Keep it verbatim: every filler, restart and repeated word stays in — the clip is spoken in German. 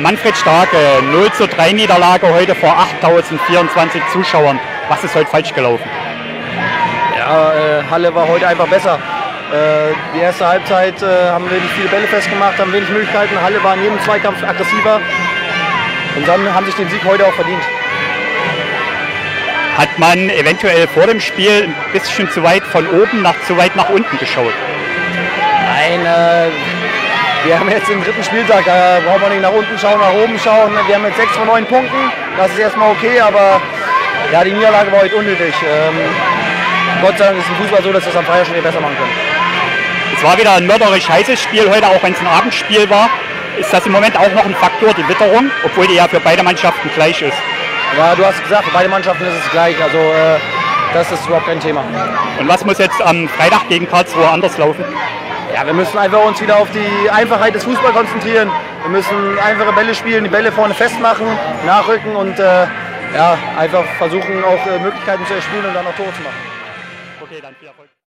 Manfred Starke, null zu drei Niederlage heute vor achttausendvierundzwanzig Zuschauern. Was ist heute falsch gelaufen? Ja, äh, Halle war heute einfach besser. Äh, die erste Halbzeit äh, haben wir nicht viele Bälle festgemacht, haben wenig Möglichkeiten. Halle war in jedem Zweikampf aggressiver und dann haben sich den Sieg heute auch verdient. Hat man eventuell vor dem Spiel ein bisschen zu weit von oben nach zu weit nach unten geschaut? Nein, äh, wir haben jetzt den dritten Spieltag, da brauchen wir nicht nach unten schauen, nach oben schauen. Wir haben jetzt sechs von neun Punkten, das ist erstmal okay, aber ja, die Niederlage war heute unnötig. Ähm, Gott sei Dank ist im Fußball so, dass wir es am Freitag schon besser machen können. Es war wieder ein mörderisch heißes Spiel heute, auch wenn es ein Abendspiel war. Ist das im Moment auch noch ein Faktor, die Witterung, obwohl die ja für beide Mannschaften gleich ist? Ja, du hast gesagt, für beide Mannschaften ist es gleich, also äh, das ist überhaupt kein Thema. Und was muss jetzt am Freitag gegen Karlsruhe anders laufen? Ja, wir müssen einfach uns wieder auf die Einfachheit des Fußballs konzentrieren. Wir müssen einfache Bälle spielen, die Bälle vorne festmachen, nachrücken und äh, ja, einfach versuchen, auch äh, Möglichkeiten zu erspielen und dann auch Tore zu machen. Okay, dann viel Erfolg.